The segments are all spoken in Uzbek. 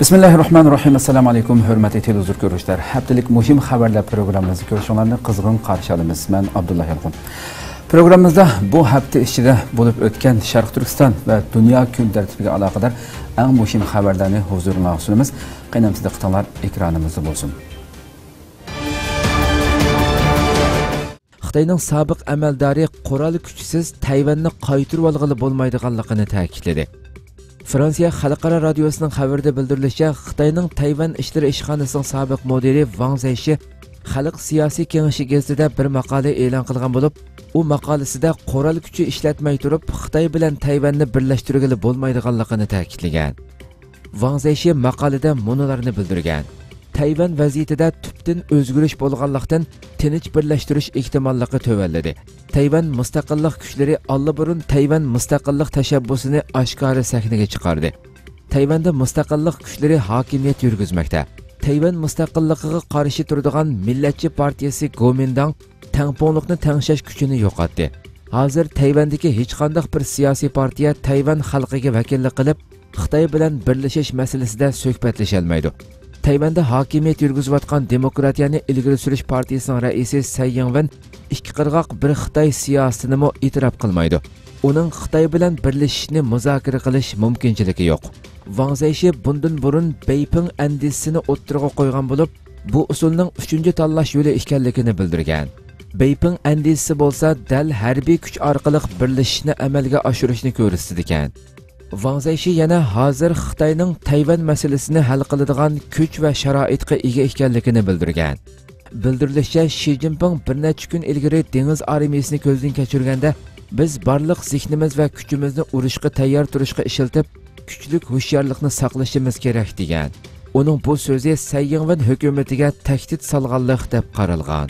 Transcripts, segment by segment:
Bismillahirrahmanirrahim. Assalamu alaykum, hurmatli televizor ko'ruvchilar. Haftalik muhim xabarlar programmamizni ko'rishinglarni qizg'in qarshi olamiz. Men Abdullah Yalqin. Programmamizda bu hafta ichida bo'lib o'tgan Sharq Turkiston va dunyo kun tartibiga aloqador eng muhim xabarlarni huzuringizga sunamiz. Qaynamsizda qitinglar ekranimizda bo'lsin. Xitoyning sobiq amaldori qurol kuchsiz Tayvanni qaytarib olg'ili bo'lmaydiganligini ta'kidladi. Fransiya Xalqaro radiosining xabarida bildirilishicha, Xitoyning Tayvan ishlari ishxonasining sobiq mudiri Wang Zaishi Xalq siyosiy kengashi gazetida bir maqola e'lon qilgan bo'lib, u maqolasida qurol kuchi ishlatmay turib, Xitoy bilan Tayvanni birlashtirgili bo'lmaydiganligini ta'kidlagan. Wang Zaishi maqolada munolarni bildirgan. Tayvan vaziyatida tubdan o'zgarish bo'lganlikdan tinch birlashtirish ehtimolligi tövalladi. Tayvan mustaqillik kuchlari allaburun Tayvan mustaqillik tashabbusini oshkora sahnaga chiqardi. Tayvanda mustaqillik kuchlari hokimiyat yurgizmoqda. Tayvan mustaqilligiga qarshi turadigan Millatchi partiyasi Kuomintang tangpongliqni tangshash kuchini yo'qotdi. Hozir Tayvandagi hech qanday bir siyosiy partiya Tayvan xalqiga vakillik qilib, Xitoy bilan birlashish masalasida suhbatlasha olmaydi. Tayvanda hokimiyat yurgizayotgan Demokratiyani ilgari surish partiyasining raisi Tsai Ing-wen ikki qirg'oq bir Xitoy siyosatini mo e'tirof qilmaydi. Uning Xitoy bilan birlashishni muzokara qilish mumkinchiligi yo'q. Wang Zaishi bundan burun Beiping andisini o'ttirg'a qo'ygan bo'lib, bu usulning 3-tanlash yo'li ekanligini bildirgan. Beiping andisi bo'lsa, dal harbiy kuch orqali birlashishni amalga oshirishni ko'rsatdi ekan. Wang Zaishi yana hozir Xitoyning Tayvan masalasini hal qiladigan kuch va sharoitga ega ekanligini bildirgan. Bildirilishicha, Xi Jinping bir necha kun ilgari dengiz armiyasini ko'zdan kechirganda, biz barliq zihnimiz va kuchimizni urushga tayyor turishga ishlatib, kuchlik hushyorlikni saqlashimiz kerak degan. Uning bu so'zi Tsai Ing-wen hukumatiga tahdid solganlik deb qaralgan.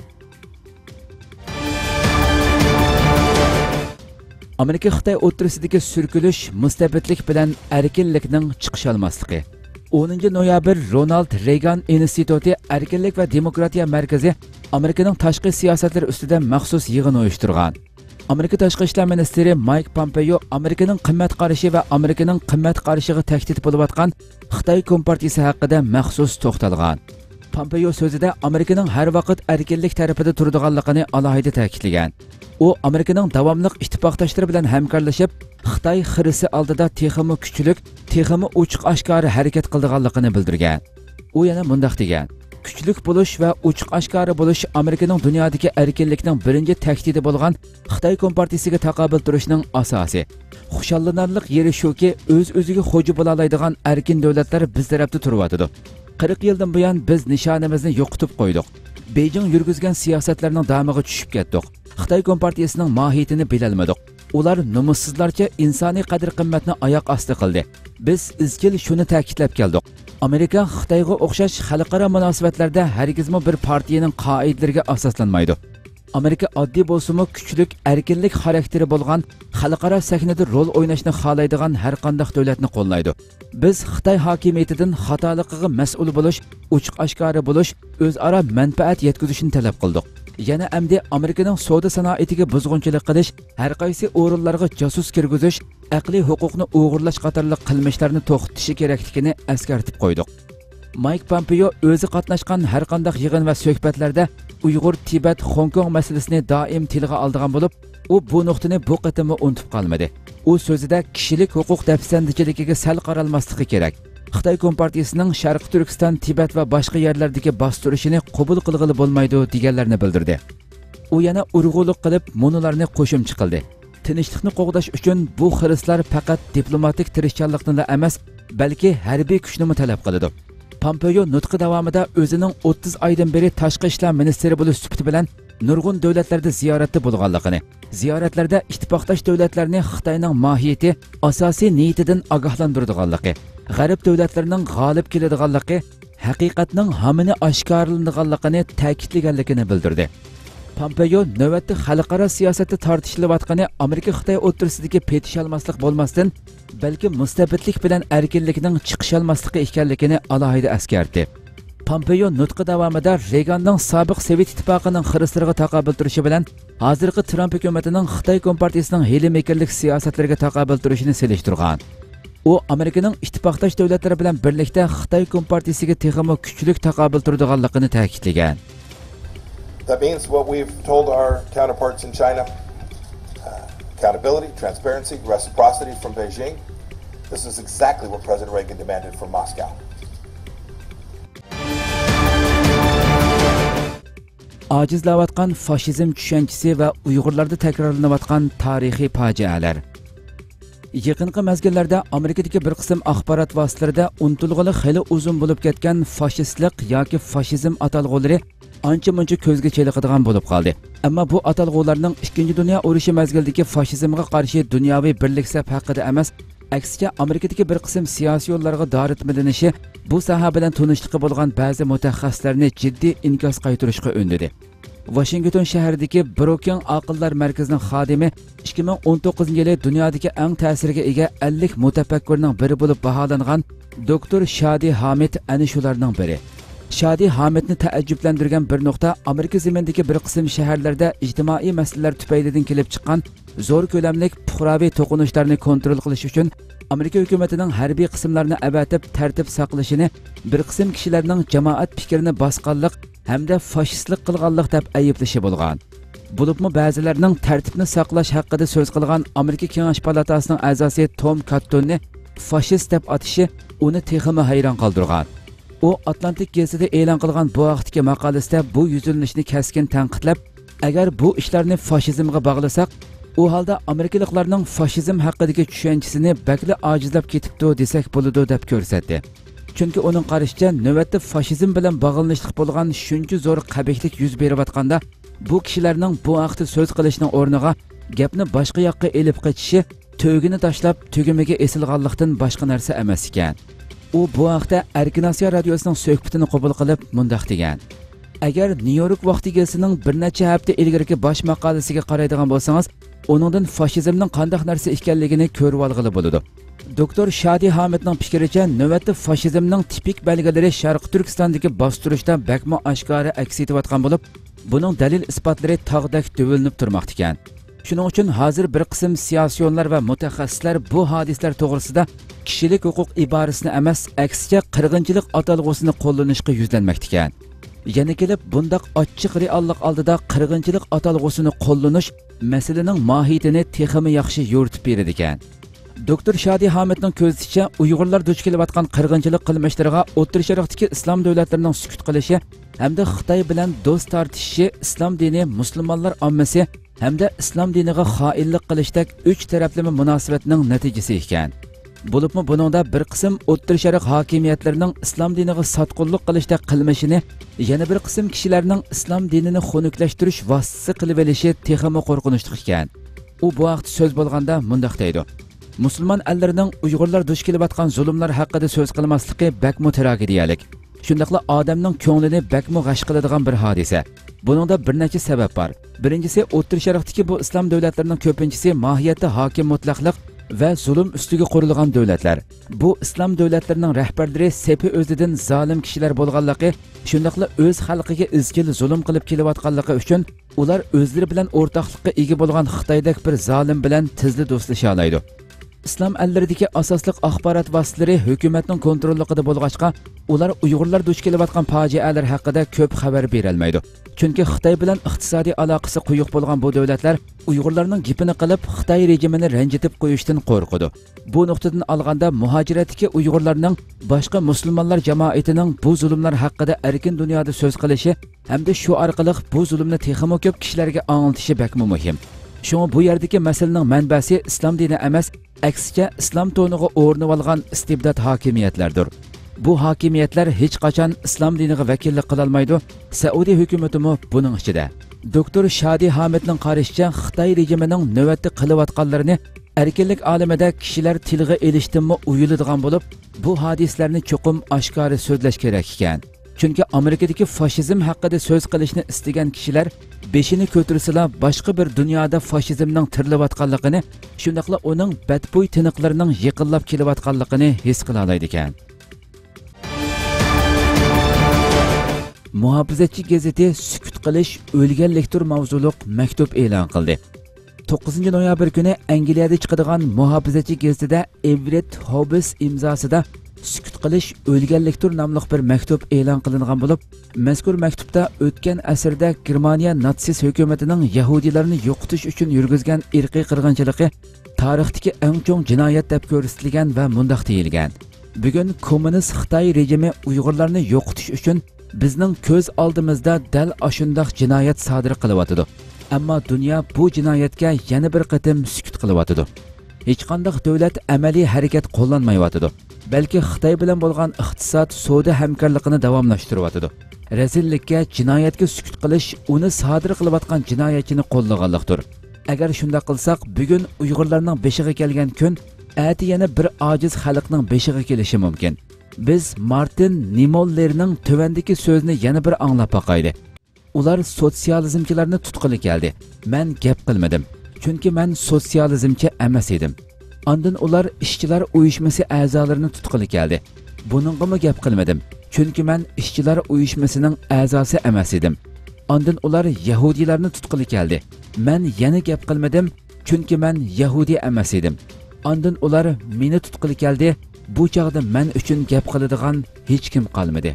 Amerika Xitoy o'rtasidagi surkilish mustabidlik bilan erkinlikning chiqish olmasligi. 10 noyabr Ronald Reagan instituti erkinlik va demokratiya markazi Amerikaning tashqi siyosatlari ustida maxsus yig'in uyushtirgan. Amerika tashqi ishlar ministri Mike Pompeo Amerikaning qimmat qarashi va Amerikaning qimmat qarashiga tahdid bo'layotgan Xitoy kompartiyasi haqida maxsus to'xtalgan. Pompeo so'zida Amerikaning har vaqt erkinlik tarafida turadiganligini alohida ta'kidlagan. U Amerikaning davomli ittifoqdoshlari bilan hamkorlashib, Xitoy xirisi oldida texmi kuchlik, texmi ochiq oshkora harakat qildiganligini bildirgan. U yana mundaq degan: kuchlik bo'lish va ochiq oshkora bo'lish Amerikaning dunyodagi erkinlikning birinchi tahdidi bo'lgan Xitoy kompartiyasiga taqobil turishning asosi. Xushallanarlik yeri shuki, o'z-o'ziga xo'ja bo'la oladigan erkin davlatlar biz tarafda turyotdi. 40 yildan buyon biz nishonimizni yo'qotib qo'ydik. Beijing yurgizgan siyosatlarning damiga tushib ketdik. Xitoy kompartiyasining mohiyatini bilolmadik. Ular nomussizlarcha insoniy qadr-qimmatni oyoq osti qildi. Biz izchil shuni ta'kidlab keldik. Amerika Xitoyga o'xshash xalqaro munosabatlarda hargizmi bir partiyaning qoidalariga asoslanmaydi. Amerika oddiy bo'lsa-mu kuchlik, erkinlik xarakteri bo'lgan xalqaro sahnada rol o'ynashni xohlaydigan har qanday davlatni qo'llaydi. Biz Xitoy hokimiyatidan xatoligiga mas'ul bo'lish, ochiq oshkora bo'lish, o'zaro manfaat yetkazishni talab qildik. Yana amdi Amerikaning savdo sanoatiga buzg'unchilik qilish, har qaysi o'rinlarga josus kirgizish, aqliy huquqni o'g'irlash qatorli qilmishlarni to'xtatishi kerakligini eskartib qo'ydik. Mike Pompeo o'zi qatnashgan har qanday yig'in va suhbatlarda Uyg'ur, Tibet, Hong Kong masalasini doim tilga olgan bo'lib, u bu nuqtani bu qatimni unutib qolmadi. U so'zida kishilik huquq dafsandichiligiga sal qaralmasligi kerak. Xitoy kompartiyasining Sharq Turkiston, Tibet va boshqa yerlardagi bostirishini qabul qilg'ili bo'lmaydi deganlarni bildirdi. U yana urg'ulik qilib, monolarni qo'shimcha qildi. Tinchlikni qo'g'dash uchun bu xiristlar faqat diplomatik tirishchanlikni emas, balki harbiy kuchni ham talab qiladi. Pompeo nutqi davomida o'zining 30 oydan beri tashqi ishlar ministri bo'lish sifati bilan nurg'un davlatlarda ziyoratda bo'lganligini, ziyoratlarda ittifoqdosh davlatlarni Xitoyning mohiyati, asosiy niyatidan ogohlantiradiganligi, g'arb davlatlarining g'olib keladiganligi, haqiqatning hamini oshkorlanadiganligini ta'kidlaganligini bildirdi. Pompeo navbatda xalqaro siyosatda tortishilayotgani Amerika Xitoy o'rtasidagi petishalmaslik bo'lmasdan, balki mustabidlik bilan erkinlikning chiqisholmasligi ekanligini alohida eskartdi. Pompeo nutqi davomida Reaganning sobiq Sovet ittifoqining xirislariga taqobil turishi bilan hozirgi Trump hukumatining Xitoy kompartiyasining hiyla-mekinlik siyosatlariga taqobil turishini selishtirgan. u Amerikaning ittifoqdosh davlatlari bilan birlikda Xitoy kompartiyasiga texmo kuchlik taqobil turadiganligini ta'kidlagan. That means what we've told our counterparts in China, accountability, transparency, reciprocity from Beijing. This is exactly what President Reagan demanded from Moscow. Acizlayotgan faşizm düşüncesi ve Uyg'urlarda takrorlanayotgan tarixiy fojialar. Yaqinqi mezgillarda Amerikadagi bir qism axborot vositalarida unutilg'ili xili uzun bo'lib ketgan fashistlik yoki fashizm atalg'ulari ancha-muncha ko'zga cheliqadigan bo'lib qoldi. Ammo bu atalg'ularning 2 dunyo urushi mezgilidagi fashizmga qarshi dunyoviy birlik saf haqida emas, aksicha Amerikadagi bir qism siyosiy yo'llarga doritmilinishi bu soha bilan tanishliqi bo'lgan ba'zi mutaxassislarni jiddiy inkos qaytarishga undadi. Washington shahridagi Brookings aqllar markazining xodimi 2019-yili dunyodagi eng ta'sirga ega 50 mutafakkirning biri bo'lib baholangan doktor Shadi Hamid ana shularning biri. Shadi Hamidni taajjublantirgan bir nuqta Amerika zaminidagi bir qism shaharlarda ijtimoiy masalalar tufaylidan kelib chiqqan zo'r ko'lamlik fuqaroviy to'qinishlarni kontrol qilish uchun Amerika hukumatining harbiy qismlarini avatib tartib saqlashini bir qism kishilarning jamoat fikrini bosqanlik hamda fashistlik qilganlik deb ayblashi bo'lgan. Bo'libmi ba'zilarning tartibni saqlash haqida so'z qilgan Amerika Kengash palatasining a'zosi Tom Cottonni fashist deb atishi uni texmi hayron qoldirgan. U Atlantik gazetida e'lon qilgan bu vaqtdagi maqolasida bu yuzlanishni keskin tanqidlab, agar bu ishlarni fashizmga bog'lasak, u holda Amerikaliklarning fashizm haqidagi tushunchisini bakli ojizlab ketibdi desak bo'ladi deb ko'rsatdi. Chunki uning qarashicha navbatda fashizm bilan bog'lanishlik bo'lgan shuncha zo'r qabihlik yuz berayotganda bu kishilarning bu vaqtda so'z qilishning o'rniga gapni boshqa yoqqa elib qochishi tugini tashlab tugimiga esilganlikdan boshqa narsa emas ekan. U bu vaqtda Erkin Osiyo radiosining suhbatini qabul qilib mundaq degan: agar Nyu-York vaqtigasining bir necha hafta ilgarigi bosh maqolasiga qaraydigan bo'lsangiz, uningdan fashizmning qanday narsa ekanligini ko'rib olg'ili bo'ladi. Doktor Shadi Hamidning fikricha, navbatda fashizmning tipik belgilari Sharq Turkistondagi bostirishda bakmo oshkora aks etayotgan bo'lib, buning dalil isbotlari tog'dak dövilinib turmoqda ekan. Shuning uchun hozir bir qism siyosiyonlar va mutaxassislar bu hodislar to'g'risida kishilik huquq iborasini emas, aksicha qirg'inchilik atalg'usini qo'llanishga yuzlanmoqda ekan. Yana kelib bundaq ochiq reallik oldida qirg'inchilik atalg'usini qo'llanish masalaning mohiyatini texmi yaxshi yo'ritib beradi ekan. Doktor Shadi Hamidning ko'zishicha, Uyg'urlar duch kelayotgan qirg'inchilik qilmishlariga O'rta Sharqdagi islom davlatlarining sukut qilishi hamda Xitoy bilan do'st tortishishi islom dini, musulmonlar ommasi hamda islom diniga xoinlik qilishdek 3 taraflama munosabatning natijasi ekan. Bo'libmi buningda bir qism O'rta Sharq hokimiyatlarining islom diniga sotqinlik qilishda qilmishini, yana bir qism kishilarning islom dinini xunuklashtirish vositasi qilib olishi texmi qo'rqinchli ekan. U bu vaqt so'z bo'lganda mundaq deydi: Musulmon allarining Uyg'urlar duch kelayotgan zulmlar haqida so'z qilmasligi bakmo tragediyalik. Shundaqla odamning ko'nglini bakmo g'ash qiladigan bir hodisa. Buningda bir necha sabab bor. Birinchisi, O'rta Sharqdagi bu islom davlatlarining ko'pinchisi mohiyatda hokim mutlaqlik va zulm ustiga qurilgan davlatlar. Bu islom davlatlarining rahbarlari sepi o'zidan zolim kishilar bo'lganligi, shundaqla o'z xalqiga izchil zulm qilib kelayotganligi uchun ular o'zlari bilan o'rtoqlikka ega bo'lgan Xitoydek bir zolim bilan tezli do'stlasha oladi. İslam əlləridəki asasliq axborot vositalari hukumatning kontrolligida bo'lg'achqa, ular Uyg'urlar duch kelayotgan fojialar haqida ko'p xabar berolmaydi. Chunki Xitoy bilan iqtisodiy aloqasi quyuq bo'lgan bu davlatlar Uyg'urlarning gapini qilib Xitoy rejimini ranjitib qo'yishdan qo'rqadi. Bu nuqtadan olganda muhojiratdagi Uyg'urlarning boshqa musulmonlar jamoatining bu zulmlar haqida erkin dunyoda so'z qilishi hamda shu orqali bu zulmni texmo ko'p kishilarga anglatishi bakmi muhim. Şuna bu yerdeki meselenin mənbəsi İslam dini emas, aksicha islom to'niga o'rnib olgan istibdod hokimiyatlardir. Bu hokimiyatlar hech qachon islom diniga vakillik qila olmaydi. Saudiya hukumatimi buning ichida. Doktor Shadi Hamidning qarashicha, Xitoy rejimining navbatda qilayotganlarini erkinlik olamida kishilar tilga elishtinmi uyuladigan bo'lib, bu hadislarni cho'qim oshkora so'zlash kerak ekan. Chunki Amerikadagi fashizm haqida so'z qilishni istagan kishilar beshini ko'tarsala boshqa bir dunyoda fashizmning tirilayotganligini, shundaqla uning badbo'y tiniqlarining yiqilib kelayotganligini his qila oladi ekan. Muhofizatchi gazeti sukut qilish o'lganlikdir mavzuliq maktub e'lon qildi. 9 noyabr kuni Angliyada chiqadigan muhofizachi gazetida Everett Hobbes imzosida sukut qilish o'lganlikdir nomli bir maktub e'lon qilingan bo'lib, mazkur maktubda o'tgan asrda Germaniya natsist hukumatining yahudiylarni yo'qotish uchun yurgizgan irqiy qirg'inchiligi tarixdagi eng chong jinoyat deb ko'rsatilgan va mundaq deyilgan. Bugun kommunist Xitoy rejimi Uyg'urlarni yo'qotish uchun bizning ko'z oldimizda dal ashundaq jinoyat sodir qilyotidi. Ammo dunyo bu jinoyatga yana bir qatim sukut qilyotidi. Hech qanday davlat amaliy harakat qo'llanmayotidi. Balki Xitoy bilan bo'lgan iqtisod, savdo hamkorligini davomlashtiryotidi. Rezillikka, jinoyatga sukut qilish uni sodir qilayotgan jinoyatchini qo'llaganlikdir. Agar shunda qilsak, bugun Uyg'urlarning beshiga kelgan kun ati yana bir ojiz xalqning beshiga kelishi mumkin. Biz Martin Niemöllerning tövendeki so'zini yana bir anglab boqayli. Ular sotsializmchilarni tutqili keldi. Men gap qilmadim. Chunki men sotsializmchi emas edim. Ondan ular ishchilar uyushmasi a'zolarini tutqili keldi. Buningga gap qilmadim. Chunki men ishchilar uyushmasining a'zosi emas edim. Ondan ular yahudiylarni tutqili keldi. Men yana gap qilmadim. Chunki men yahudi emas edim. Ondan ular meni tutqili keldi. Bu chaqda men uchun gap qiladigan hech kim qolmadi.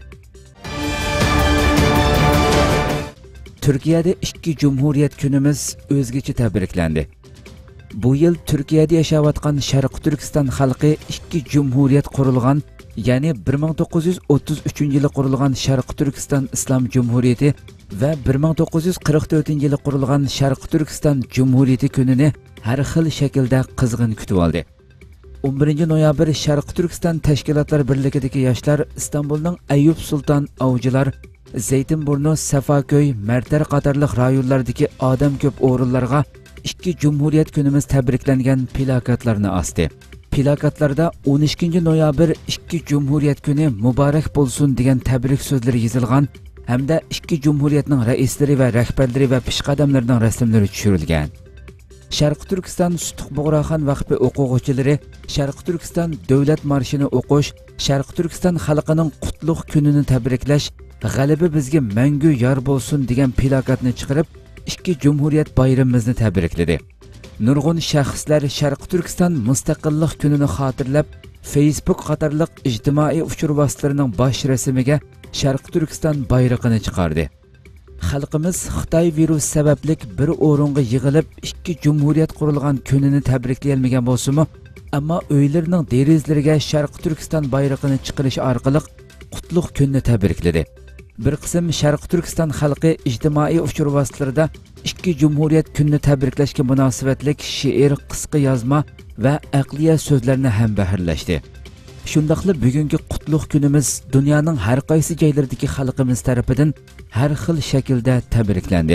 Turkiyada 2 Cumhuriyet kunimiz o'zgacha tabriklandi. Bu yil Turkiyada yashayotgan Sharq Turkiston xalqi 2 Cumhuriyet qurilgan, ya'ni 1933-yili qurilgan Sharq Turkiston Islom Cumhuriyeti va 1944-yili qurilgan Sharq Turkiston Cumhuriyeti kunini har xil shaklda qizg'in kutib oldi. 11 noyabr Sharq Turkiston Tashkilotlar birligidagi yoshlar Istanbulning Ayub Sulton Avcılar, Zeytinburnu, Safaköy, Merter qatorliq rayonlardagi odam ko'p o'rinlarga 2 Cumhuriyet kunimiz tabriklangan plakatlarni asdi. Plakatlarda 12 noyabr 2 Cumhuriyet kuni muborak bo'lsin degan tabrik so'zlari yozilgan hamda 2 Cumhuriyetning raislari va rahbarlari va peshqadamlarining rasmlari tushirilgan. Sharq Turkiston Sutuq Bug'roxon vaqfi o'quvchilari Sharq Turkiston davlat marshini o'qish, Sharq Turkiston xalqining qutlug' kunini tabriklash, g'alaba bizga mangu yor bo'lsin degan plakatni chiqarib, 2 Cumhuriyet bayramimizni tabrikladi. Nurg'un shaxslar Sharq Turkiston mustaqillik kunini xotirlab, Facebook qatorliq ijtimoiy uchur vositalarining bosh rasmiga Sharq Turkiston bayrog'ini chiqardi. Xalqimiz Xitoy virus sababli bir o'ringa yig'ilib 2 Cumhuriyet qurilgan kunini tabriklayolmagan bo'lsa-mu, ammo o'ylarining derizlariga Sharq Turkiston bayrog'ini chiqarish orqali qutlug' kunni tabrikladi. Bir qism Sharq Turkiston xalqi ijtimoiy uchur vositalarida 2 Cumhuriyet kunini tabriklashga munosabatlik she'r, qisqa yozma va aqliya so'zlarni ham bahrlashdi. Shundaqli bugungi qutlug' kunimiz dunyoning har qaysi joylaridagi xalqimiz tomonidan har xil shaklda tabriklandi.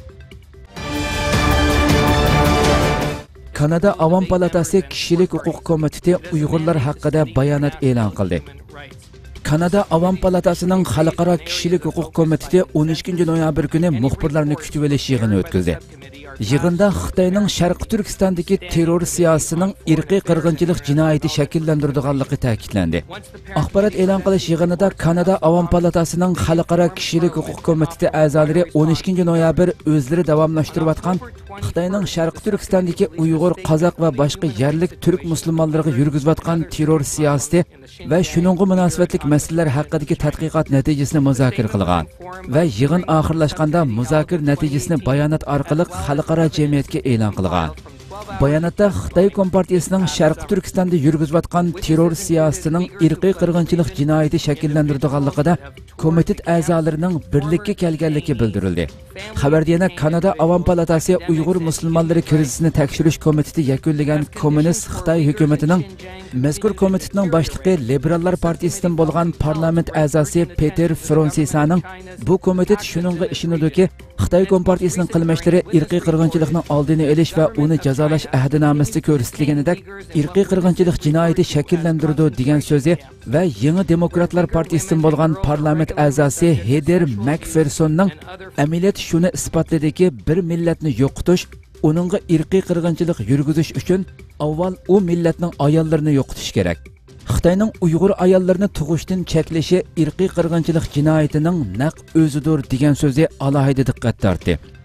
Kanada Avam Palatasi Kishilik huquq komiteti Uyg'urlar haqida bayonot e'lon qildi. Kanada Avam Palatasining Xalqaro Kishilik huquq komiteti 12 noyabr kuni muxbirlarni kutib olish yig'ini o'tkazdi. Yig'inda Xitoyning Sharq Turkistondagi terror siyosatining irqiy qirg'inchilik jinoyati shakllantirganligi ta'kidlandi. Axborot e'lon qilish yig'inida Kanada Avam Palatasining Xalqaro Kishilik huquq komiteti a'zolari 12 noyabr o'zlari davomlashtirayotgan Xitoyning Sharq Turkistondagi Uyg'ur, Qozoq va boshqa yerlik turk musulmonlariga yurgizayotgan terror siyosati va shuningga munosabatlik masalalar haqidagi tadqiqot natijasini muzokara qilgan va yig'in oxirlashganda muzokara natijasini bayonot orqali xalqaro jamiyatga e'lon qilgan. Bayonotda Xitoy Kompartiyasining Sharq Turkistonda yurgizayotgan terror siyosatining irqiy qirg'inchilik jinoyati shakllantirganligida komitet a'zolarining birlikka kelganligi bildirildi. Xabarda yana Kanada Avam Palatasi Uyg'ur musulmonlari krizisini tekshirish komiteti yakunlagan kommunist Xitoy hukumatining mazkur komitetning boshlig'i Liberallar partiyasidan bo'lgan parlament a'zosi Peter Fransisaning bu komitet shuningga ishonadiki, Xitoy Kompartiyasining qilmishlari irqiy qirg'inchilikning oldini olish va uni jazolash ahdinomasida ko'rsatilganidek irqiy qirg'inchilik jinoyati shakllantirdi degan so'zi va Yangi Demokratlar partiyasidan bo'lgan parlament a'zosi Heather Macphersonning amaliyot shuni isbotladiki, bir millatni yo'qotish, uningga irqiy qirg'inchilik yurgizish uchun avval u millatning ayollarini yo'qotish kerak. Xitoyning Uyg'ur ayollarini tug'ishdan cheklashi irqiy qirg'inchilik jinoyatining naq o'zidir degan so'zi alohida diqqat tortdi.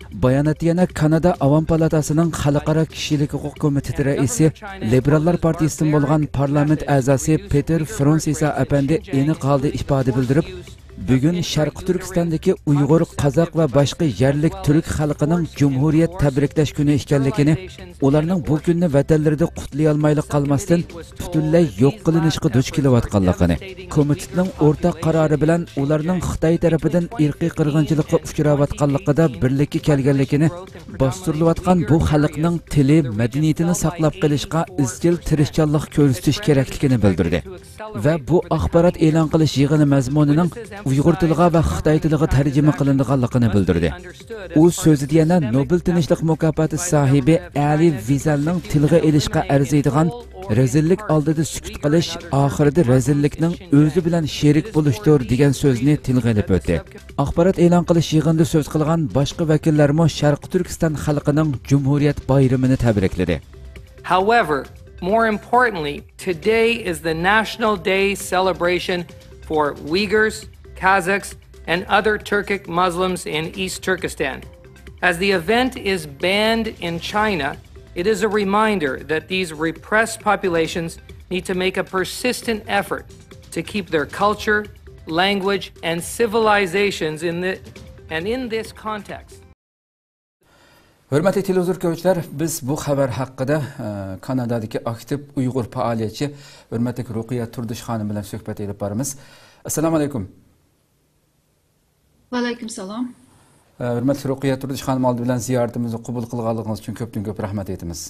Bayonotda yana Kanada Avam palatasining Xalqaro kishilik huquq komiteti raisi Liberallar partiyasidan bo'lgan parlament a'zosi Peter Fransisa apandi aniq holda ifoda bildirib, bugun Sharqi Turkistondagi Uyg'ur, Qozoq va boshqa yerlik turk xalqining Cumhuriyet tabriklash kuni ekanligini, ularning bu kunni vatanlarida qutlay olmaylik qolmasdan butunlay yo'q qilinishga duch kelayotganligini, komitetning o'rtaq qarori bilan ularning Xitoy tarafidan irqiy qirg'inchilikqa uchrayotganligida birlikka kelganligini, bostirilayotgan bu xalqning tili, madaniyatini saqlab qolishga izchil tirishchanlik ko'rsatish kerakligini bildirdi va bu axborot e'lon qilish yig'ini mazmunining Uyg'ur tiliga va Xitoy tiliga tarjima qilinganligini bildirdi. U so'zida yana Nobel tinchlik mukofoti sohibi Ali Wiesselning tilga elishga arziydigan rezillik oldida sukut qilish oxirida rezillikning o'zi bilan sherik bo'lishdir degan so'zni tilga olib o'tdi. Axborot e'lon qilish yig'inida so'z qilgan boshqa vakillar mo Sharqi Turkiston xalqining Cumhuriyet bayramini tabrikladi. However, more importantly, today is the National Day celebration for Uyghurs, Kazakhs, and other Turkic Muslims in East Turkestan. As the event is banned in China, it is a reminder that these repressed populations need to make a persistent effort to keep their culture, language, and civilizations in this context. Hürmetli televizor ko'ruvchilar, biz bu xabar haqida Kanadadagi aktiv Uyg'ur faoliyatchi hurmatli Ruqiya Turdish xonim bilan suhbat olib boramiz. Assalomu alaykum. Va alaykum salom. Hurmatli Ruqiya Turdish xonim oldi bilan ziyoratimizni qabul qilganligingiz uchun ko'pdan-ko'p rahmat aytamiz.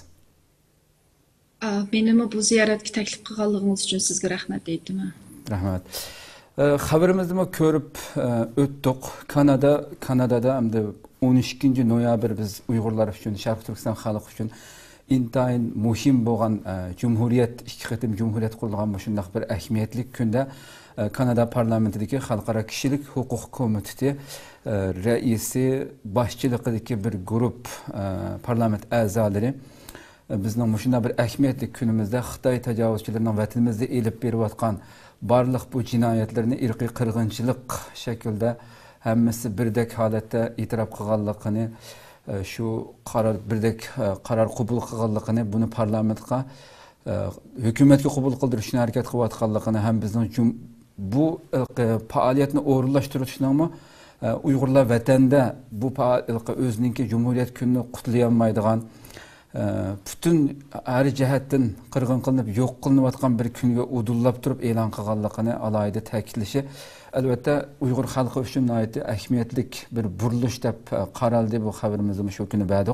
Menimi bu ziyoratga taklif qilganligingiz uchun sizga rahmat aytaman. Rahmat. Xabarimizni ko'rib o'tdik. Kanadada hamda 12 noyabr biz Uyg'urlar uchun, Sharq Turkiston xalqi uchun intayin muhim bo'lgan Cumhuriyet, ikki qatim Cumhuriyet qurilgan shunday bir ahamiyatli kunda Kanada parlamentidagi Xalqaro kishilik huquq komiteti raisi boshchiligidagi bir guruh parlament a'zolari bizning shunday bir ahamiyatli kunimizda Xitoy tajovuzchilarining vatanimizda elib berayotgan barliq bu jinoyatlarni irqiy qirg'inchilik shaklida hammasi birdek holatda e'tirof qilganligini, shu birdek qaror qabul qilganligini, buni parlamentga hukumatga qabul qildirishni harakat qilayotganligini ham bizning bu faoliyatni o'rinlashtirishni Uyg'urlar vatanda bu o'zininki Cumhuriyet kunini qutlay olmaydigan bütün her jihatdan qirg'in qilinib yo'q qilinayotgan bir kunga udullab turib e'lon qilganligini alohida ta'kidlashi albatta Uyg'ur xalqi uchun ahamiyatli bir burilish deb qaraldi bu xabarimizni shu kuni berdik.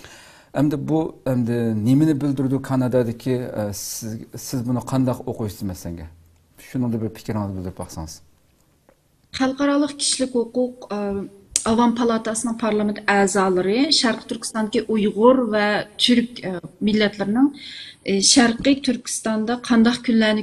Endi nimani bildirdi Kanadadagi siz buni qanday o'qiysiz masalan? Shuni bir fikringizni bildirib baqsangiz. Xalqaro kishilik huquq Avam Palatasının parlament a'zolari Sharq Turkistondagi Uyg'ur va Türk millatlarining Sharqiy Turkistonda qanday kunlarni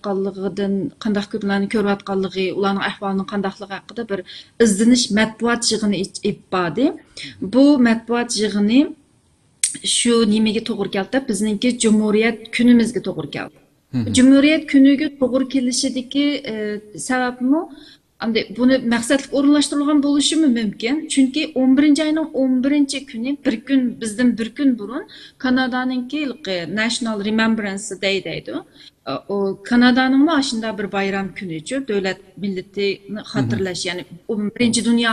ko'rayotganligi, ularning ahvolining qandaqligi haqida bir izdinish matbuot yig'ini ibadi. Bu matbuot yig'ini shu nimaga to'g'ri keldi? Bizningki Cumhuriyet kunimizga to'g'ri keldi. Cumhuriyet kuniga to'g'ri kelishidagi sababmi bunu maqsadli o'rinlashtirilgan bo'lishi mumkin. Chunki 11-oyning 11-kuni bizdan bir kun burun Kanadaninki National Remembrance Day deydi. O Kanadaning mashında bir bayram kunichi, davlat millatini xotirlash, ya'ni 1-Dünya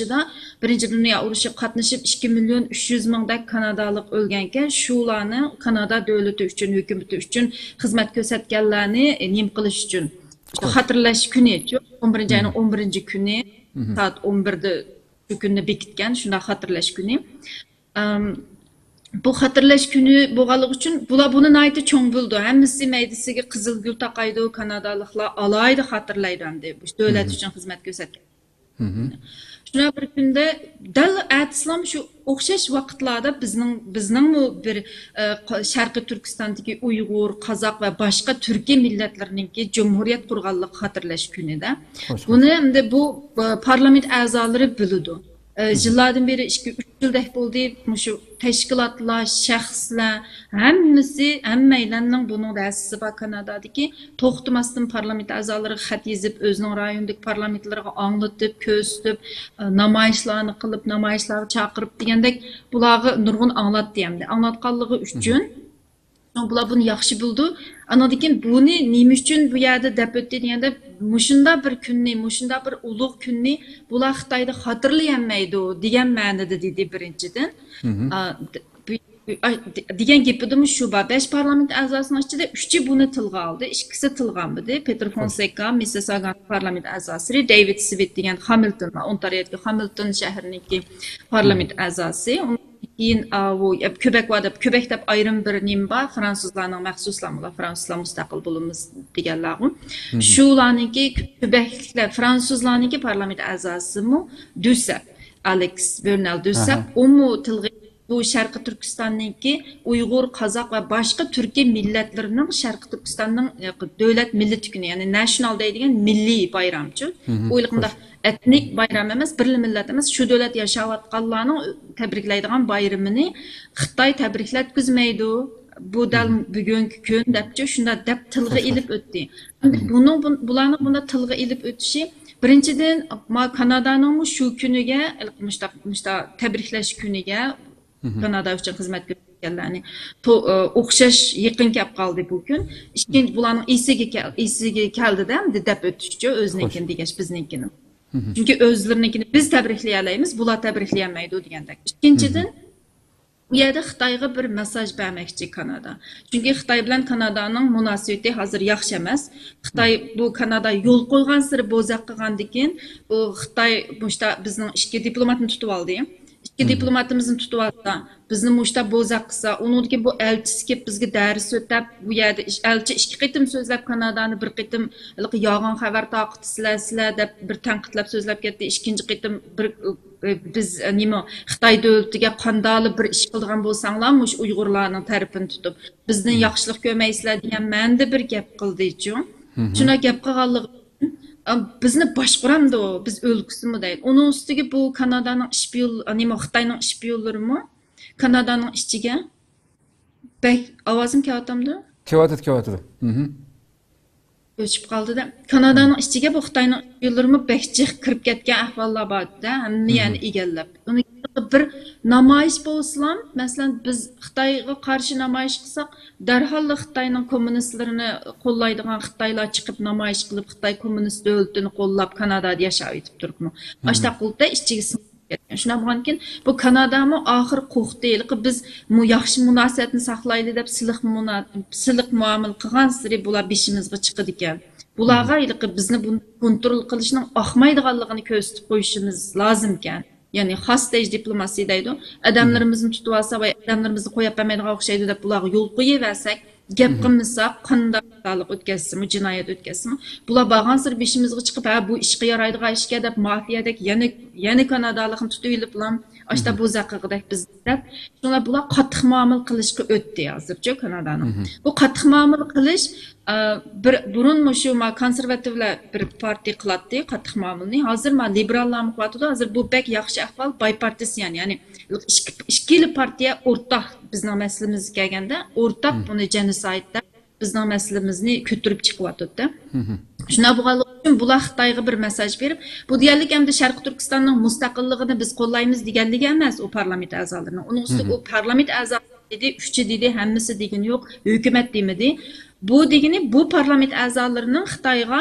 urushi qatnashib 2.300.000 Kanadalik o'lgankan, shularni Kanada davlati uchun, hukumati uchun xizmat ko'rsatganlarni nim qilish uchun xotirlash kunichi. 11-oyning 11-kuni soat 11da shu kunni bekitgan, shunda xotirlash kuni. Bu xotirlash kuni bo'lganligi uchun bular buni nayta cho'ng bo'ldi. Hammasi maydasiga qizil gul taqaydi, kanadaliklar alayda xotirlaydi hamda bu davlat uchun xizmat ko'rsatgan. Shuna bir kunda dal atislam shu o'xshash vaqtlarda bizning bir Sharqiy Turkistondagi Uyg'ur, Qozoq va boshqa Turkiy millatlarininki Cumhuriyet qurganlik xotirlash kunida. Buni endi bu parlament a'zolari biladi. Yıllardan beri 2-3 yıldek oldu. Şu teşkilatlar, şəxslər, həmməylərin bunun rəsisi var Kanadadakı. Toxtumasdan parlament əzaları xət yazıb, özünün rayondakı parlamentlərə anlatıb, köstüb, namayişlarını qılıb, namayişləri çağırıb degəndək bulağı nurgun anlat deyəmdi. Anlatqanlığı üçün bular bunu yaxşı buldu. Anladıkən bunu neymiş üçün bu yerde dəp ötdi deyəndə muşunda bir günni, muşunda bir uluq günni bular Xitayda xatırlayanmaydı o degan ma'noda dedi birinchidan. Degan gapim shu bor. 5 parlament a'zosining ichida 3 buni tilga oldi, 2 tilga olmadi. Peter Fonseca, Mississauga parlament a'zosi, David Swift degan Hamilton, Ontario'dagi Hamilton shahriniki parlament a'zosi. Keyin köbek var deb, köbek deb ayrim bir nim bor, fransuzlarning maxsuslamlar, fransuzlar mustaqil bo'lamiz deganlar. Shularniki köbeklar, fransuzlarniki parlament a'zosimi Dussep, Alex Bernal Dussep, umu tilga bu Şərqi Türkistan'daki Uyghur, Kazak ve başka Türkiye milletlerinin Şərqi Türkistan'ın devlet millet günü, yani national day degen milli bayramçı. O ilginde etnik bayram emas, birli millet emas, şu devlet yaşayatqanlarning tebrikleydiğen bayramını Xitay tebrikletkizmeydi. Bu dal bugünkü gün depçi şunda dep tilga ilip ötdi. Bularning bunda tilga ilip ötüşi birinchidan Kanada'nın şu günüge, tebriklash kuniga Kanada üçün xizmat götürgenlerni o'xshash yaqin kelib qoldi bu kun. Ikkinchi bularning esiga keldi de deb o'tishchi o'zininkini degash bizninkini. Chunki o'zlarinikini biz tabriklay olamiz, bular tabriklayamaydi degandek. Ikkinchidan bu yerda Xitoyga bir mesaj bermoqchi Kanada. Chunki Xitoy bilan Kanadaning munosabati hozir yaxshi emas. Xitoy bu Kanada yo'l qo'ygan siri bo'zaq qilgandikin, bu Xitoy bizning 2 diplomatni tutib oldi. 2 diplomatımızın tutuvatsa, bizim muşta bozak kısa, onun ki bu elçisi ki bizge ders ötep, bu yerde elçi 2 qitim sözlep Kanada'nı, 1 qitim yağan xabar taqıtı silah dep bir tanqitlab sözlep ketdi, 2. qitim biz Xitay dövletiga qandalı bir iş qildigan bolsanglar, muş Uyg'urlarning tarafini tutub, bizden yaxşılıq görmeysizlar degan ma'noda bir gap qildi-chu. Shuna gap qilganligi bizni boshqaramdi o, biz o'lkusimi deydi. Onun üstüge bu Kanada'nın Xitayning ishpiyonlarimi Kanada'nın ichiga bek ovozim kelyaptimi? Kelyapti. O'chib qoldi-da. Kanada'nın ichiga bu Xitayning ishpiyonlarimi bekchiq kirib ketgan ahvollar bor-da, hamma yani egallab. Uni bir namoyish bo'lsam, masalan biz Xitoyga qarshi namoyish qilsak, darhol Xitoyning kommunistlarini qo'llaydigan Xitoylar chiqib namoyish qilib Xitoy kommunist davlatini qo'llab Kanadada yashab etib turibmi. Ashta qildi ichiga ketgan. Shuna bo'lgankin bu Kanadami oxir qo'xdi. Biz yaxshi munosabatni saqlaydi deb siliq muomala qilgan siri bular beshimizga chiqdi ekan. Bularga bizni kontrol qilishning oqmaydiganligini ko'rsatib qo'yishimiz lozim ekan. Yani xas dej diplomasi deydi. Adamlarımızın tutup alsa ve adamlarımızı koyup vermeydiğine okşaydı da bular yol koyuversek, gap qilmasak, qandaylik o'tkazsimi, jinoyat o'tkazsimi, bular bag'an sir beshimizga chiqib, bu ishga yaraydigan ishga deb mafiyadek yana Kanadalikni tutib olib bilan ashta bo'zaqig'idek biz deb, shunlar bular qattiq muomala qilishga o'tdi hozircha Kanadaning. Bu qattiq muomala qilish burun shu konservativlar bir partiya qiladi qattiq muomalani. Hozir liberallar qilyapti. Hozir bu bek yaxshi ahvol bipartisan, ya'ni ikkili partiya o'rtaq bizning masalaimizga kelganda o'rtaq buni genosidda bizning masalamizni ko'tarib chiqyapti-da. Shuna bo'lganligi uchun bular Xitoyga bir mesaj berib, bu deyarlik hamda Sharq Turkistonning mustaqilligini biz qo'llaymiz deganligi emas u parlament a'zolarining. Uning ustiga u parlament a'zolari dedi, 3 dedi, hammasi degani yo'q, hukumat demadi. Bu degani bu parlament a'zolarining Xitoyga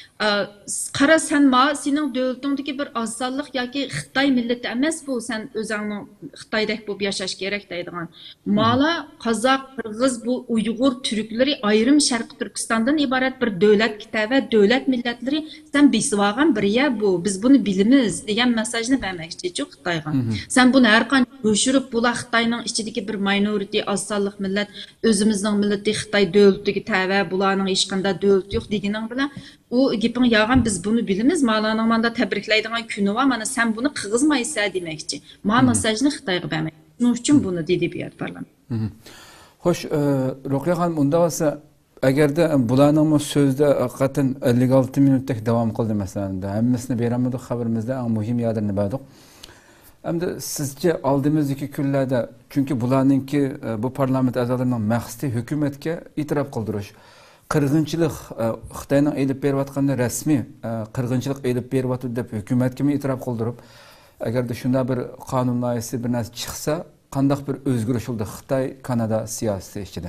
qara sen sening davlatingdagi bir ozsonlik yoki Xitoy millati emas bu, sen o'zingning Xitoydek bo'lib yashash kerak deydigan. Mala Qozoq, Qirg'iz, bu Uyg'ur turklari ayrim Sharq Turkistondan iborat bir davlat kitabi, davlat millatlari sen besib olgan bir yer bu. Biz buni bilamiz degan mesajni bermoqchi-ku Xitoyga. Sen buni har qancha bo'shirib, bular Xitoyning ichidagi bir minority ozsonlik millat, o'zimizning millati Xitoy davlatiga tava, bularning hech qanday davlat yo'q deganing bilan u gaping yağan biz bunu bilimiz. Malaning manda tabriklaydigan kuni va mana sen bunu qilg'izmaysa demoqchi. Ma mesajni Xitoyga bermoqchi. Shuning uchun buni dedi bu parlament. Xo'sh, Ruqiya xonim, unda bo'lsa, agarda bularning so'zda haqiqatan 56 minutdek davom qildi masalan, hammasini beramidik xabarimizda eng muhim yerlarini berdik. Endi sizce aldığımızdaki kunlarda, çünkü bularninki bu parlament a'zolarining maqsadi hukumatga e'tirof qildirish. Qirg'inchilik Xitoyning elib berayotganda rasmiy qirg'inchilik elib beryapti deb hukumatga e'tirof qildirib, agarda shunday bir qonun loyihasi bir narsa chiqsa, qanday bir o'zgarish bo'ldi Xitoy Kanada siyosati ichida?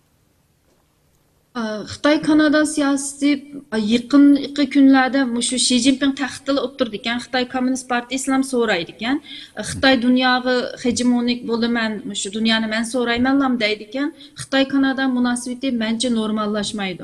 Xitoy Kanada siyosati yaqinqi kunlarda shu Xi Jinping taxtida o'tirdi ekan, Xitoy Kommunist partiyasidan so'raydi ekan, Xitoy dunyoga hegemonik bo'laman, shu dunyoni men so'raymanlam deydi ekan, Xitoy Kanada munosabati mencha normallashmaydi.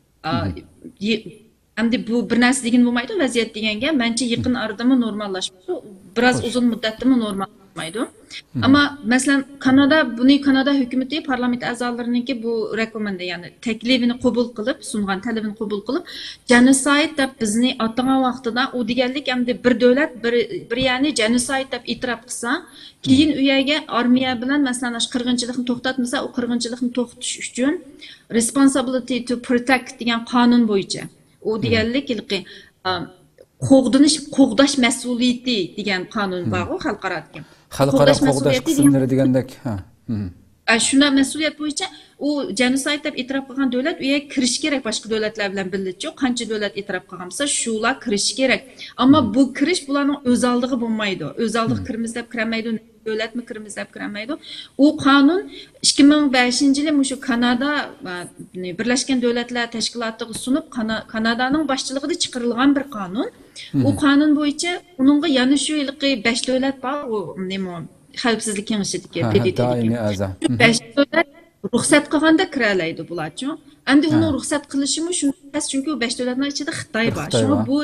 Endi bu bir narsa degan bo'lmaydi, vaziyat deganga mencha yaqin aradami normallashmaydi, biroz uzun muddatdami normallashmaydi. Ama mesela Kanada hükümeti parlament a'zolarininki bu rekomenda, yani teklifini qabul qilib, sungan talabini qabul qilib, genocide deb bizni atagan vaqtida u deganlik hamda bir davlat bir yani genocide deb e'tirof qilsa, keyin u yerga armiya bilan masalan qirg'inchilikni to'xtatmasa, u qirg'inchilikni to'xtatish uchun responsibility to protect degan qonun bo'yicha, u deganlik qo'g'dash mas'uliyati degan qonun bor u xalqaro. Xalqaro qo'g'dash qismlari degandek, shuna mas'uliyat bo'yicha u genocide deb e'tirof qilgan davlat u yerga kirish kerak, boshqa davlatlar bilan birlikda. Qancha davlat e'tirof qilgansa, shular kirish kerak. Ammo bu kirish bularning o'z oldiga bo'lmaydi. O'z oldiga kirimiz deb kiramaydi, davlatmi kirimiz deb kiramaydi. U qonun 2005-yili shu Kanada Birlashgan Davlatlar Tashkilotiga sunib, Kanadaning boshchiligida chiqarilgan bir qonun. U qonun bo'yicha uningga yana shu yilqi 5 davlat bor, u nima Xavfsizlik kengashidagi doimiy a'zo. 5 davlat ruxsat qilganda kira oladi bularchi. Endi uni ruxsat qilishimi shunday, chunki u 5 davlatning ichida Xitoy bor. Shunga bu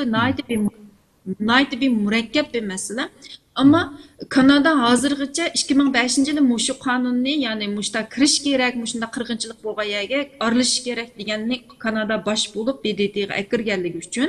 nihoyatda bir murakkab bir masala. Ama Kanada hozirgacha 2005-yili mushu qonunni, ya'ni mushta kirish kerak, mushunda qirg'inchilik bo'lgan yerga aralashish kerak deganni Kanada bosh bo'lib BDTga akirganligi uchun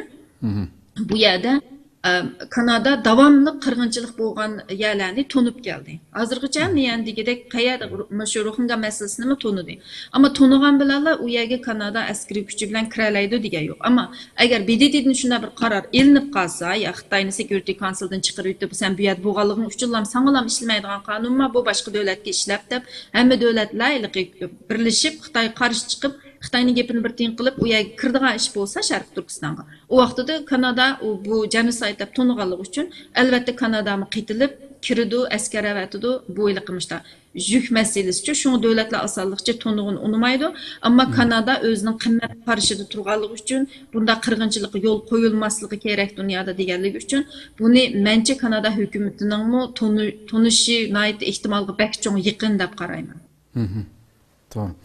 bu yerda Kanada davomli qirg'inchilik bo'lgan yerlarni to'nib keldi. Hozirgacha degandek qayerda shu Rohingya masalasini to'nidi. Ammo to'nigan bilanlar u yerga Kanada askariy kuchi bilan kiralaydi degan yo'q. Ammo agar BDTdan shunday bir qaror elinib qolsa, ya Xitoyni Security Councildan chiqarib o'tib, sen bu yerda bo'lganliging uchun sang'alam ishlamaydigan qonunmi, bu boshqa davlatga ishlab deb, hamma davlatlar birlashib Xitoy qarshi chiqib Xitoyning gapini bir tiyin qilib, u yerga kirdigan ish bo'lsa Sharq Turkistonga. O vaqtida Kanada bu genocide deb to'niganlik uchun albatta Kanadami qitilib kirdi, askar avatidi, bu ilqimishda yük masalasi. Shunga davlatlar osonlikcha to'nig'ini unmaydi, ammo Kanada o'zining qimmat qarshida turganligi uchun bunda qirg'inchilikqa yo'l qo'yilmasligi kerak dunyoda deganligi uchun buni mencha Kanada hukumatining to'nishi nihoyat ehtimolga bak cho'ng yaqin deb qarayman. To'g'ri.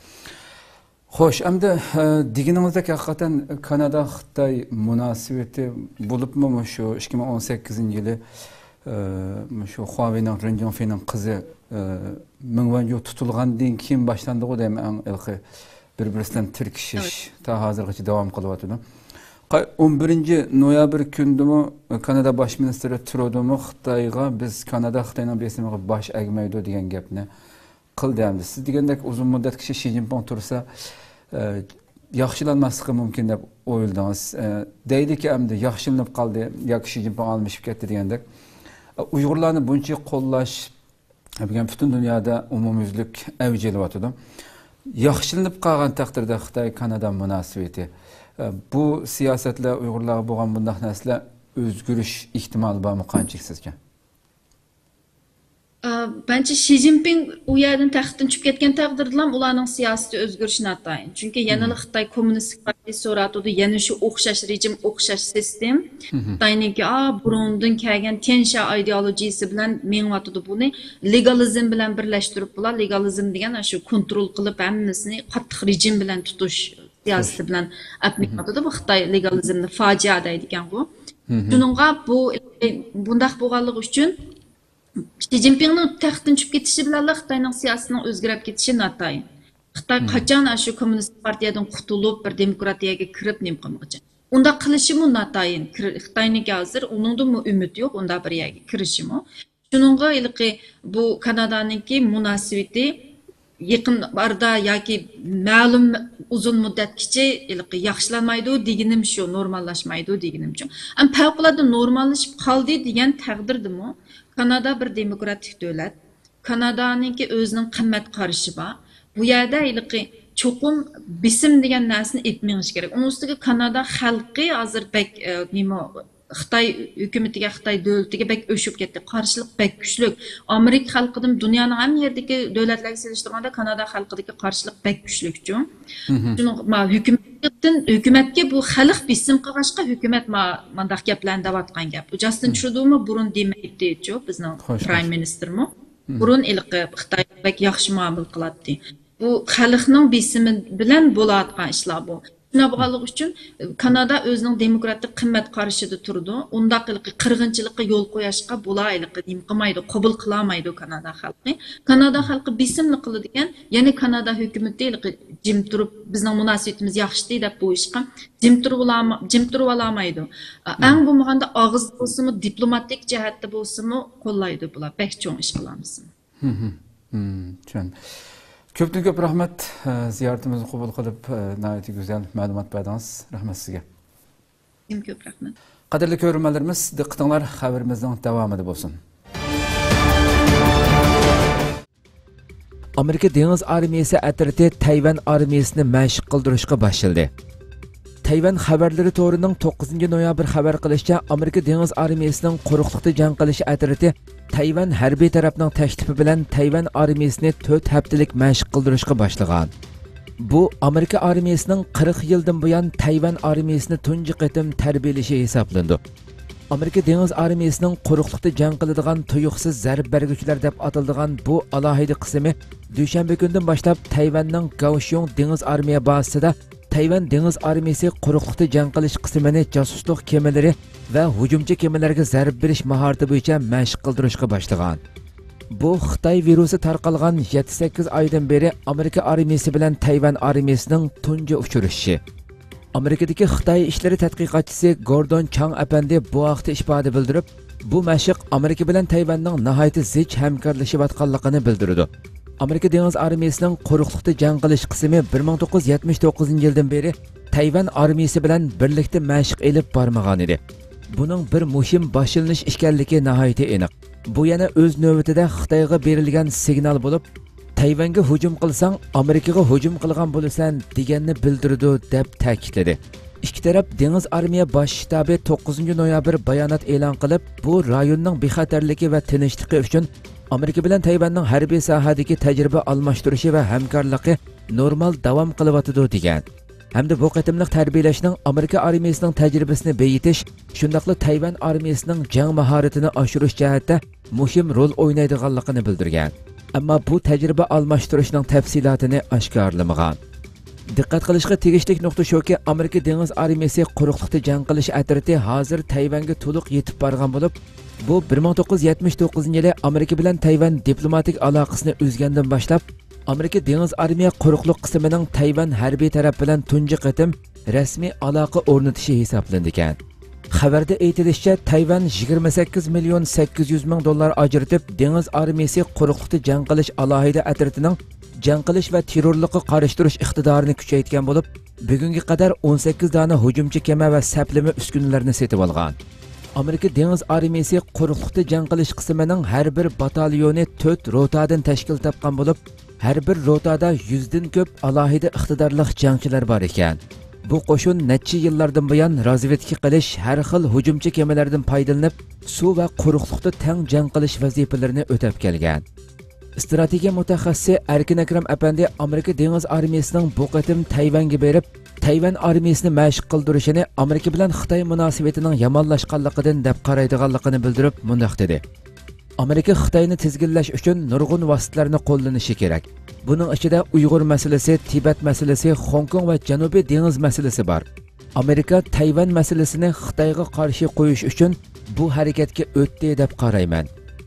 Xo'sh, endi deganingizda haqiqatan Kanada Xitoy munosabati bo'libmi shu 2018-yili shu Huawei'ning Ren Zhongfei'ning qizi Mingwanju tutilgandan keyin boshlandi-ku deyman, bir-biridan tirkishish ta hozirgacha davom qilyapti. 11-noyabr kundimi Kanada bosh ministri Trudeau Xitoyga biz Kanada Xitoyning besimiga bosh egmaydi degan gapni qildi. Endi siz degandek uzun muddat kishi Xi Jinping tursa yaxshilanmasligi mumkin deb o'yladingiz. Deydiki endi yaxshilanib qoldi yoki Xi Jinping almashib ketdi degandek. Uyg'urlarni buncha qo'llash butun dunyoda umumyuzlik avj olyapti. Yaxshilanib qolgan taqdirda Xitoy Kanada munosabati bu siyosatlar Uyg'urlarga bo'lgan bunday narsalar o'zgarish ehtimoli bormi, qanchalik sizga? Bence Xi Jinping u yerdan taxtdan tushib ketgan taqdirda ularning siyosati o'zgarishini atayin. Chunki yana Xitoy Kommunistik partiyasi so'ratdi, yana shu o'xshash rejim, o'xshash sistem. Xitoyniki burundan kelgan Tiansha ideologiyasi bilan mengyotdi buni legalizm bilan birlashtirib bular. Legalizm degan shu kontrol qilib hammasini qattiq rejim bilan tutish siyosati bilan apmiyotdi. Bu Xitoy legalizmni fojia deydigan bu. Shuningga bu bundaq bo'lganligi uchun Xi Jinpingning taxtdan tushib ketishi bilan Xitoyning siyosatining o'zgarib ketishi notayin. Xitoy qachon shu kommunist partiyadan qutulib bir demokratiyaga kirib nim qilmoqchi. Unda qilishimi notayin. Xitoyning hozir uningda umid yo'q, unda bir yerga kirishimi. Shuningga ilqi bu Kanadaninki munosabati yaqin orada yoki ma'lum uzun muddatgacha ilqi yaxshilanmaydi deganim shu, normallashmaydi deganim shu. Am favqulodda normallashib qoldi degan taqdirdimi? Kanada bir demokratik davlat. Kanada'nınki özünün qimmat qarashi bor. Bu yerda cho'qim bisim degan narsani aytmaymiz kerak. Uning ustiga Kanada xalqi hozir bek nima Xitoy hukumatiga, Xitoy davlatiga bek o'shib ketdi. Qarshilik bek kuchli. Amerika xalqidan dunyoning hamma yerdagi davlatlarga solishtirganda Kanada xalqidagi qarshilik bek kuchli-ku. Hukumatga bu xalq bisim qilg'ashqa hukumat mandaq gaplarni davatgan gap. Bu Justin Trudeau burun demaydi-ku, bizning prime ministermi? Burun ilqi Xitoy bek yaxshi muomala qiladi. Bu xalqning bisimi bilan bo'layotgan ishlar bu. Shuna bo'lganligi uchun Kanada o'zining demokratik qimmat qarashida turdi. Unda qirg'inchilikqa yo'l qo'yishga bo'layliqi nim qilmaydi, qabul qilmaydi Kanada xalqi. Kanada xalqi bisimni qiladigan, ya'ni Kanada hukumati jim turib bizning munosabatimiz yaxshi deb bu ishga jim turib olamaydi. Eng bo'lmaganda og'iz bo'lsa-mu, diplomatik jihatda bo'lsa-mu qo'llaydi bular. Bek cho'ng ish qilamiz. Tushun. Köpten köp rahmet ziyaretimizni qabul qilib, nəhayət güzel məlumat berdiniz. Rahmet sizə. Köp rahmet. Qadirli görürmənlərimiz, diqqətinizlər xəbərimizin davamıdır olsun. Amerika Deniz Armiyası ətrəti Tayvan armiyasını məşq qıldırışqa başladı. Tayvan xəbərləri to'rining 9 noyabr xabar qilishicha, Amerika Deniz Armiyasining quruqlikda jang qilish atrati Tayvan harbiy tarafining taklifi bilan Tayvan armiyasini 4 haftalik mashq qildirishga boshlagan. Bu Amerika armiyasining 40 yildan buyon Tayvan armiyasini tunji qatim tarbiyalashi hisoblandi. Amerika Deniz Armiyasining quruqlikda jang qiladigan tuyuqsiz zarb berguvchilar deb ataladigan bu alohida qismi dushanba kundan boshlab Tayvanning Kaohsiung Deniz armiya bazasida Tayvan Deniz Armiyasi quruqlikda jang qilish qismini josuslik kemalari va hujumchi kemalarga zarb berish mahorati bo'yicha mashq qildirishga boshlagan. Bu Xitoy virusi tarqalgan 7-8 oydan beri Amerika armiyasi bilan Tayvan armiyasining tunji uchrashishi. Amerikadagi Xitoy ishlari tadqiqotchisi Gordon Chang apandi bu vaqtda ifoda bildirib, bu mashq Amerika bilan Tayvanning nihoyatda zich hamkorlashayotganligini bildirdi. Amerika Deniz Armiyasining quruqlikda jang qilish qismi 1979-yildan beri Tayvan armiyasi bilan birlikda mashq elib bormagan edi. Buning bir muhim boshlanish ekanligi nihoyatda aniq. Bu yana o'z navbatida Xitoyga berilgan signal bo'lib, Tayvanga hujum qilsang, Amerikaga hujum qilgan bo'lasan deganni bildirdi deb ta'kidladi. İki taraf Deniz Armiya Bosh shtabi 9 noyabr bayonot e'lon qilib, bu rayonning bexatarligi va tinchligi uchun Amerika bilan Tayvanning harbiy sohadagi tajriba almashtirishi va hamkorligi normal davom qilyotidi degan. Hamda bu qatimliq tarbiyalashning Amerika armiyasining tajribasini beyitish, shundaqla Tayvan armiyasining jang mahoratini oshirish jihatda muhim rol o'ynaydiganligini bildirgan. Ammo bu tajriba almashtirishning tafsilotini oshkorlamagan. Diqqat qilishga tegishli nuqta shuki, Amerika Deniz Armiyasi quruqlikda jang qilish atrati hozir Tayvanga to'liq yetib borgan bo'lib, bu 1979-yili Amerika bilan Tayvan diplomatik aloqasini uzgandan boshlab, Amerika Deniz Armiya quruqlik qismining Tayvan harbiy taraf bilan tunji qatim rasmiy aloqa o'rnatishi hisoblanadi ekan. Xabarda aytilishicha, Tayvan 28 million 800 ming dollar ajratib, Deniz Armiyasi quruqlikda jang qilish alohida atratining jang qilish va terrorlikqa qarshi turish iqtidorini kuchaytirgan bo'lib, bugunga qadar 18 dona hujumchi kema va saplama uskunalarni setib olgan. Amerika Deniz Armiyasi quruqlikda jang qilish qismining har bir batalyoni 4 rotadan tashkil topgan bo'lib, har bir rotada 100 dan ko'p alohida iqtidorli jangchilar bor ekan. Bu qo'shin necha yillardan buyon razvedka qilish, har xil hujumchi kemalardan foydalanib, suv va quruqlikda teng jang qilish vazifalarini o'tab kelgan. Strategiya mutaxassisi Erkin Akram apandi Amerika Deniz Armiyasining bu qatim Tayvanga berib, Tayvan armiyasini mashq qildirishini Amerika bilan Xitoy munosabatining yomonlashganligidan deb qaraydiganligini bildirib, mundaq dedi. Amerika Xitoyni tizginlash uchun nurg'un vositalarni qo'llanishi kerak. Buning ichida Uyg'ur masalasi, Tibet masalasi, Hong Kong va Janubiy dengiz masalasi bor. Amerika Tayvan masalasini Xitoyga qarshi qo'yish uchun bu harakatga o'tdi deb qarayman.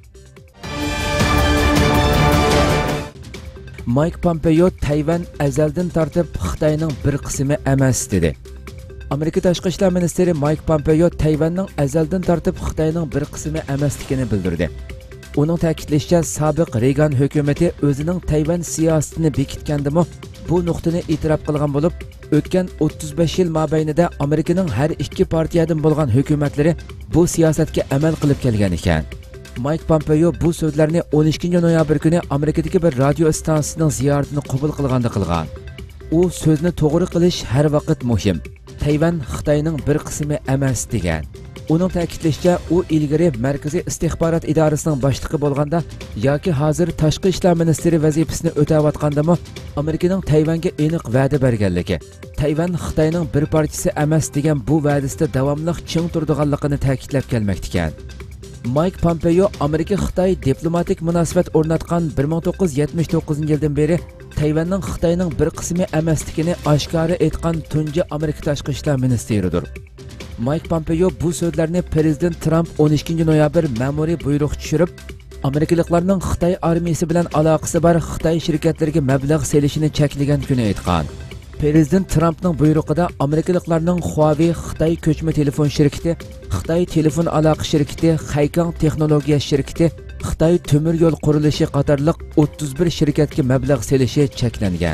Mike Pompeo Tayvan azaldan tortib Xitoyning bir qismi emas dedi. Amerika tashqi ishlar ministri Mike Pompeo Tayvanning azaldan tortib Xitoyning bir qismi emasligini bildirdi. Uning ta'kidlashicha, sobiq Reagan hukumati o'zining Tayvan siyosatini bekitgandimi, bu nuqtani e'tirof qilgan bo'lib, o'tgan 35 yil mobaynida Amerikaning har ikki partiyadan bo'lgan hukumatlari bu siyosatga amal qilib kelgan ekan. Mike Pompeo bu so'zlarni 12 noyabr kuni Amerikadagi bir radio stansiyasining ziyoratini qabul qilganda qilgan. U so'zni to'g'ri qilish har vaqt muhim. Tayvan Xitoyning bir qismi emas degan. Uning ta'kidlashicha, u ilgari Markaziy istixborot idorasining boshlig'i bo'lganda yoki hozir tashqi ishlar ministri vazifasini o'tayotgandami Amerikaning Tayvanga aniq va'da berganligi, Tayvan Xitoyning bir parchasi emas degan bu va'dasida davomli ching turadiganligini ta'kidlab kelmoqda ekan. Mike Pompeo Amerika-Xitoy diplomatik munosabat o'rnatgan 1979-yildan beri Tayvanning Xitoyning bir qismi emasligini oshkora aytgan tunji Amerika tashqi ishlar ministridir. Mike Pompeo bu so'zlarni Prezident Trump 12 noyabr ma'muriy buyruq tushirib, Amerikaliklarning Xitoy armiyasi bilan aloqasi bor Xitoy shirkatlariga mablag' selishini cheklagan kuni aytgan. Prezident Trumpning buyrug'ida Amerikaliklarning Huawei Xitoy ko'chma telefon shirkati, Xitoy telefon aloqa shirkati, Haikang texnologiya shirkati, Xitoy temir yo'l qurilishi qatorliq 31 shirkatga mablag' selishi cheklangan.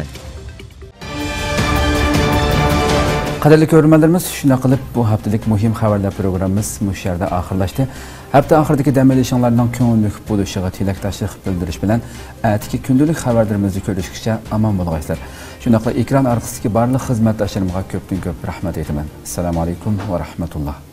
Qadrli ko'ruvchilarimiz, shunday qilib bu haftalik muhim xabarlar programmamiz bu yerda oxirlashdi. Hafta oxiridagi dam olishinglarning ko'ngilli bo'lishiga tilakdoshlik bildirish bilan atigi kundalik xabarlarimizni ko'rishgacha omon bo'linglar. Shunday ekran orqasidagi barliq xizmatdoshlarimga ko'pdan ko'p rahmat aytaman. Assalomu alaykum va rahmatulloh.